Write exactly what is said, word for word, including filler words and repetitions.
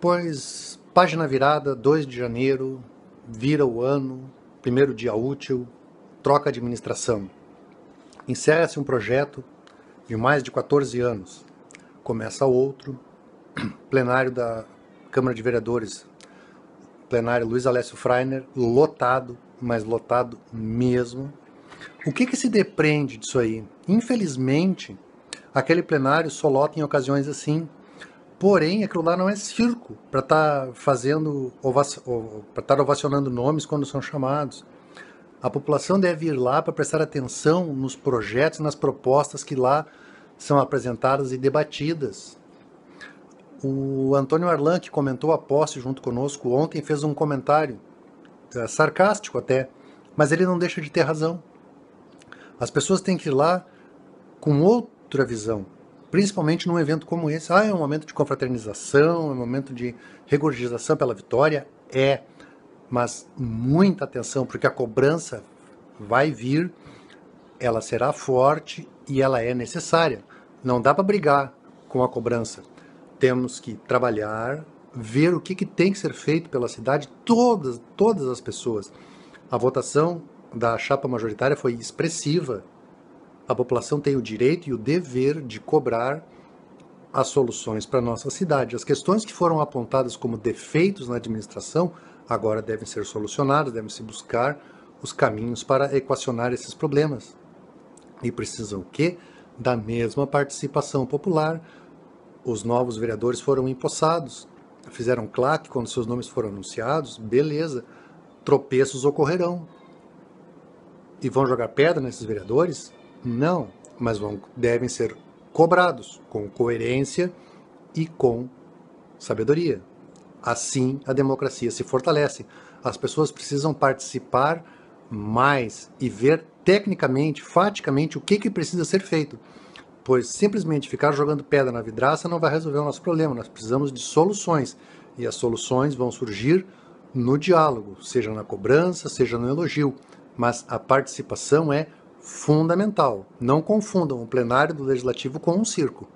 Pois, página virada, dois de janeiro, vira o ano, primeiro dia útil, troca a administração. Encerra-se um projeto de mais de quatorze anos. Começa outro, plenário da Câmara de Vereadores, plenário Luiz Alessio Freiner, lotado, mas lotado mesmo. O que que se depreende disso aí? Infelizmente, aquele plenário só lota em ocasiões assim. Porém, aquilo lá não é circo para estar tá fazendo, para estar ovacionando nomes quando são chamados. A população deve ir lá para prestar atenção nos projetos e nas propostas que lá são apresentadas e debatidas. O Antônio Arlan, que comentou a posse junto conosco ontem, fez um comentário é, sarcástico até, mas ele não deixa de ter razão. As pessoas têm que ir lá com outra visão, principalmente num evento como esse. Ah, é um momento de confraternização, é um momento de regurgitação pela vitória, é, mas muita atenção, porque a cobrança vai vir, ela será forte e ela é necessária. Não dá para brigar com a cobrança. Temos que trabalhar, ver o que, que tem que ser feito pela cidade, todas, todas as pessoas. A votação da chapa majoritária foi expressiva. A população tem o direito e o dever de cobrar as soluções para a nossa cidade. As questões que foram apontadas como defeitos na administração agora devem ser solucionadas, devem-se buscar os caminhos para equacionar esses problemas. E precisam o quê? Da mesma participação popular. Os novos vereadores foram empossados, fizeram claque quando seus nomes foram anunciados, beleza, tropeços ocorrerão. E vão jogar pedra nesses vereadores? Não, mas vão, devem ser cobrados com coerência e com sabedoria. Assim a democracia se fortalece. As pessoas precisam participar mais e ver tecnicamente, faticamente, o que, que precisa ser feito. Pois simplesmente ficar jogando pedra na vidraça não vai resolver o nosso problema. Nós precisamos de soluções. E as soluções vão surgir no diálogo, seja na cobrança, seja no elogio. Mas a participação é fundamental. Não confundam o plenário do Legislativo com um circo.